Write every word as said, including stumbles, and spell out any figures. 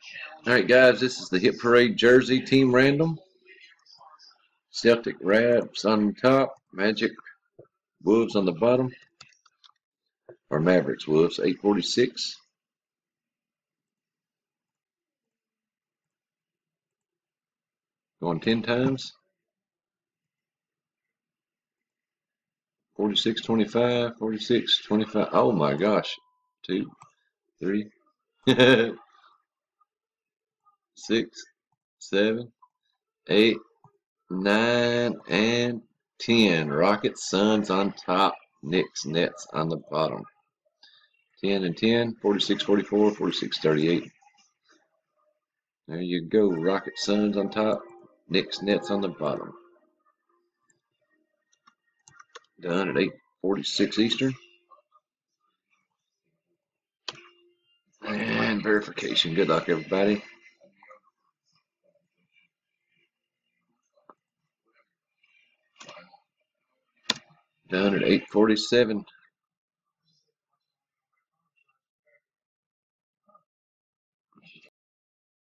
Alright guys, this is the Hit Parade Jersey Team Random. Celtic Rabs on top, Magic Wolves on the bottom. Or Mavericks Wolves, eight forty-six. Going ten times. forty-six twenty-five, forty-six twenty-five. Oh my gosh. Two, three, six, seven, eight, nine, and ten. Rockets, Suns on top, Knicks, Nets on the bottom. ten and ten, forty-six forty-four, forty-six thirty-eight. There you go. Rocket, Suns on top, Knicks, Nets on the bottom. Done at eight forty-six Eastern. And verification. Good luck, everybody. Done at eight forty-seven